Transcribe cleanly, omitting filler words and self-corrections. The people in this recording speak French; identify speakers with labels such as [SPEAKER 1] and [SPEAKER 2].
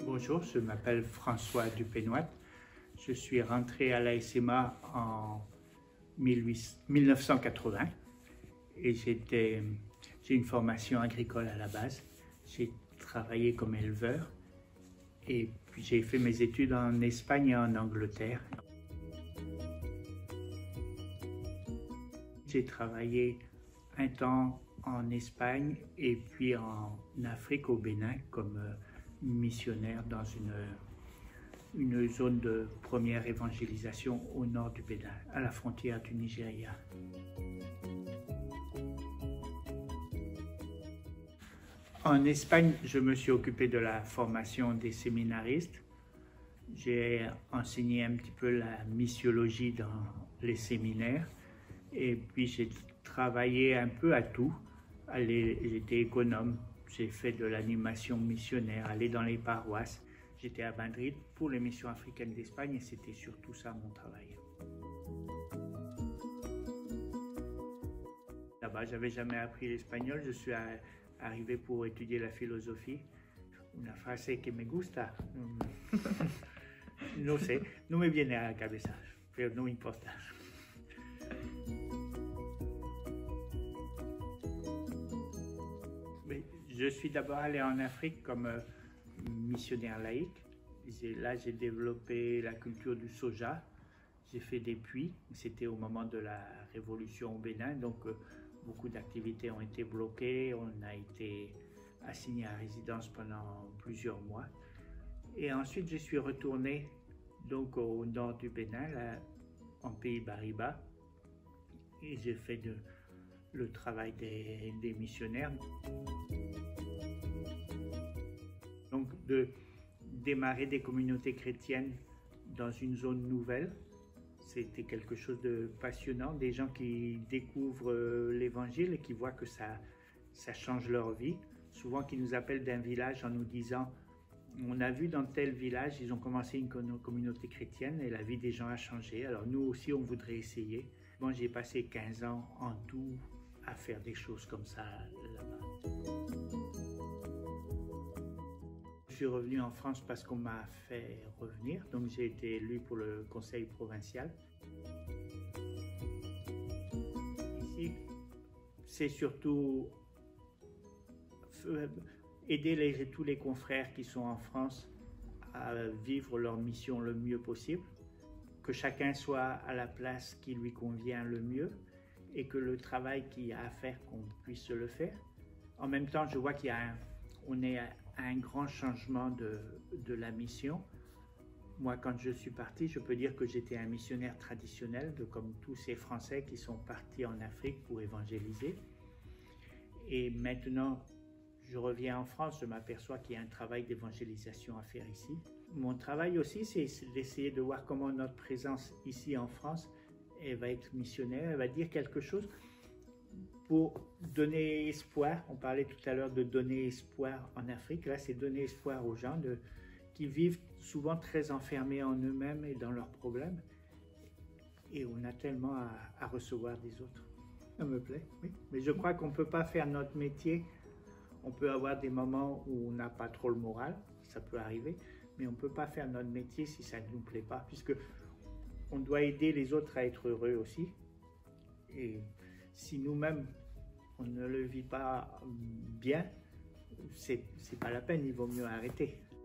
[SPEAKER 1] Bonjour, je m'appelle François Dupénoit. Je suis rentré à la SMA en 1980 et j'ai une formation agricole à la base. J'ai travaillé comme éleveur et puis j'ai fait mes études en Espagne et en Angleterre. J'ai travaillé un temps en Espagne et puis en Afrique, au Bénin, comme missionnaire dans une zone de première évangélisation au nord du Bénin, à la frontière du Nigeria. En Espagne, je me suis occupé de la formation des séminaristes. J'ai enseigné un petit peu la missiologie dans les séminaires et puis j'ai travaillé un peu à tout. J'étais économe, j'ai fait de l'animation missionnaire, aller dans les paroisses. J'étais à Madrid pour les missions africaines d'Espagne et c'était surtout ça mon travail. Là-bas, j'avais jamais appris l'espagnol, je suis arrivé pour étudier la philosophie. Una frase que me gusta. No sé, no me viene a la cabeza, pero no importa. Je suis d'abord allé en Afrique comme missionnaire laïque. Là, j'ai développé la culture du soja. J'ai fait des puits. C'était au moment de la révolution au Bénin, donc beaucoup d'activités ont été bloquées. On a été assigné à résidence pendant plusieurs mois. Et ensuite, je suis retourné donc au nord du Bénin, là, en pays Bariba, et j'ai fait le travail des missionnaires. Donc de démarrer des communautés chrétiennes dans une zone nouvelle, c'était quelque chose de passionnant, des gens qui découvrent l'évangile et qui voient que ça change leur vie, souvent qui nous appellent d'un village en nous disant on a vu dans tel village, ils ont commencé une communauté chrétienne et la vie des gens a changé, alors nous aussi on voudrait essayer. Bon, j'ai passé 15 ans en tout à faire des choses comme ça là-bas. Je suis revenu en France parce qu'on m'a fait revenir, donc j'ai été élu pour le conseil provincial. Ici, c'est surtout aider tous les confrères qui sont en France à vivre leur mission le mieux possible, que chacun soit à la place qui lui convient le mieux et que le travail qu'il y a à faire, qu'on puisse le faire. En même temps, je vois qu'on est à un grand changement de la mission. Moi, quand je suis parti, je peux dire que j'étais un missionnaire traditionnel, comme tous ces Français qui sont partis en Afrique pour évangéliser. Et maintenant, je reviens en France, je m'aperçois qu'il y a un travail d'évangélisation à faire ici. Mon travail aussi, c'est d'essayer de voir comment notre présence ici en France, elle va être missionnaire, elle va dire quelque chose pour donner espoir. On parlait tout à l'heure de donner espoir en Afrique. Là, c'est donner espoir aux gens qui vivent souvent très enfermés en eux-mêmes et dans leurs problèmes. Et on a tellement à recevoir des autres. Ça me plaît, oui. Mais je crois qu'on ne peut pas faire notre métier. On peut avoir des moments où on n'a pas trop le moral, ça peut arriver, mais on ne peut pas faire notre métier si ça ne nous plaît pas, puisque on doit aider les autres à être heureux aussi. Et si nous-mêmes, on ne le vit pas bien, c'est pas la peine, il vaut mieux arrêter.